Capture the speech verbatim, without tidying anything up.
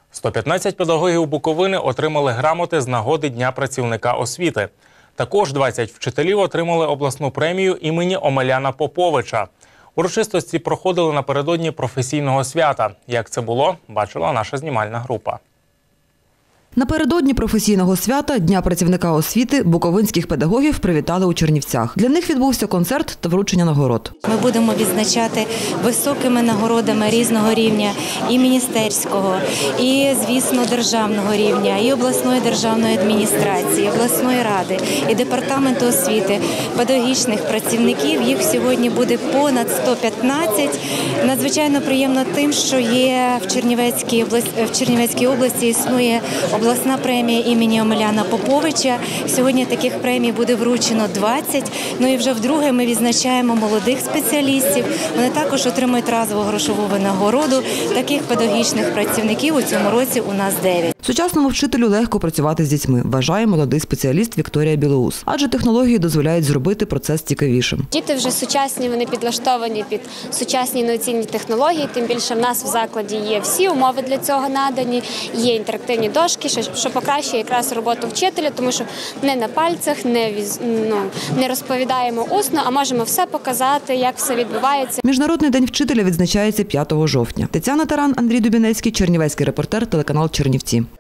сто п'ятнадцять педагогів Буковини отримали грамоти з нагоди Дня працівника освіти. Також двадцять вчителів отримали обласну премію імені Омеляна Поповича. Урочистості проходили напередодні професійного свята. Як це було, бачила наша знімальна група. Напередодні професійного свята Дня працівника освіти буковинських педагогів привітали у Чернівцях. Для них відбувся концерт та вручення нагород. Ми будемо відзначати високими нагородами різного рівня і міністерського, і, звісно, державного рівня, і обласної державної адміністрації, і обласної ради, і департаменту освіти, педагогічних працівників. Їх сьогодні буде понад сто п'ятнадцять. Надзвичайно приємно тим, що є в Чернівецькій області, в Чернівецькій області існує обласна премія імені Омеляна Поповича. Сьогодні таких премій буде вручено двадцять. Ну і вже вдруге ми відзначаємо молодих спеціалістів. Вони також отримують разову грошову винагороду. Таких педагогічних працівників у цьому році у нас дев'ять. Сучасному вчителю легко працювати з дітьми, вважає молодий спеціаліст Вікторія Білоус. Адже технології дозволяють зробити процес цікавішим. Діти вже сучасні, вони підлаштовані під сучасні інноваційні технології. Тим більше в нас в закладі є всі умови для цього надані, є інтерактивні дошки, що покращує якраз роботу вчителя, тому що не на пальцях, не, ну, не розповідаємо усно, а можемо все показати, як все відбувається. Міжнародний день вчителя відзначається п'ятого жовтня. Тетяна Таран, Андрій Дубінецький, Чернівецький репортер, телеканал Чернівці.